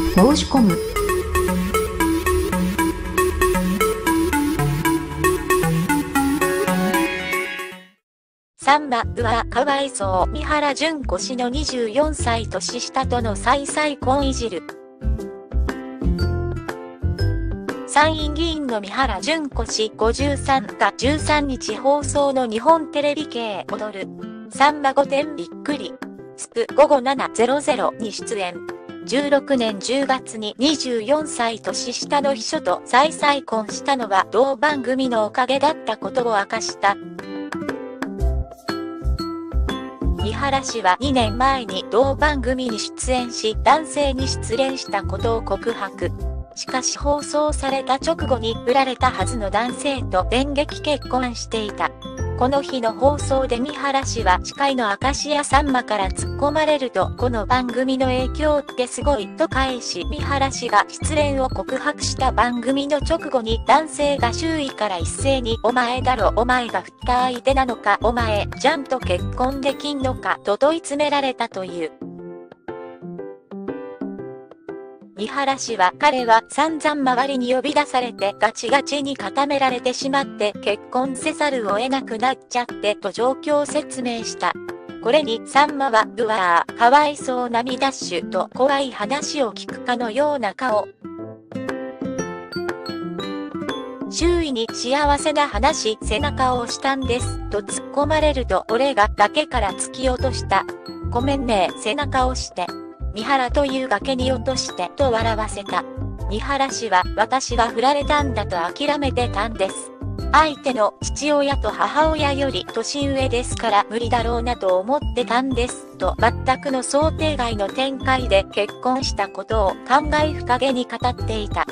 申し込む。 さんま、かわいそう。三原純子氏の24歳年下との再婚いじる。参院議員の三原純子氏53が13日放送の日本テレビ系踊る。さんま御殿びっくり。スプ午後7:00に出演。16年10月に24歳年下の秘書と再婚したのは同番組のおかげだったことを明かした。三原氏は2年前に同番組に出演し、男性に失恋したことを告白。しかし放送された直後に振られたはずの男性と電撃結婚していた。この日の放送で三原氏は司会の明石家さんまから突っ込まれると、この番組の影響ってすごいと返し、三原氏が失恋を告白した番組の直後に男性が周囲から一斉にお前だろ、お前が振った相手なのか、お前ちゃんと結婚できんのかと問い詰められたという。三原氏は彼は散々周りに呼び出されてガチガチに固められてしまって結婚せざるを得なくなっちゃってと状況を説明した。これにさんまはかわいそう涙ッシュと怖い話を聞くかのような顔。周囲に幸せな話背中を押したんですと突っ込まれると、俺が崖から突き落とした。ごめんね背中押して。三原という崖に落としてと笑わせた。三原氏は私は振られたんだと諦めてたんです。相手の父親と母親より年上ですから無理だろうなと思ってたんですと全くの想定外の展開で結婚したことを感慨深げに語っていた。